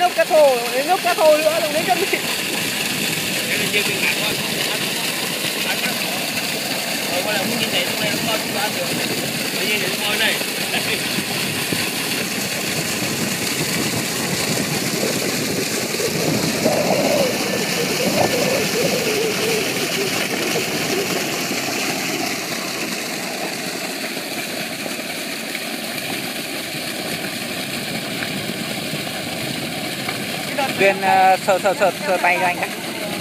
nước cá thô, đến nước cá thô nữa, đến cái gì? Cái này chưa kinh ngạc quá. Ăn đó. Rồi qua là muốn như này, nó coi chúng ta ăn được. Bây giờ để coi này. Tuyên sờ tay cho anh cái.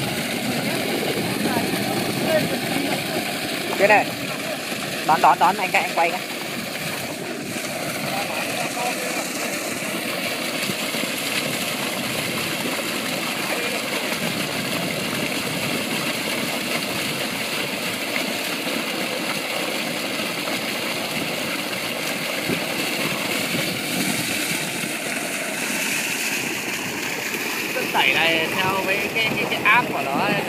Tuyên này, đón anh cái, anh quay cái. Tẩy này theo với cái app của nó là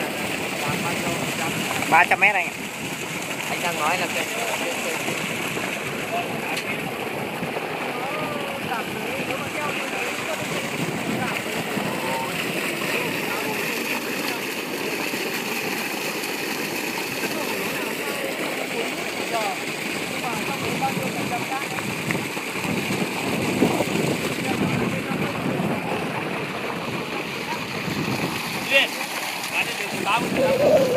300 mét anh ạ. anh đang nói là cái Duyên, bán được 30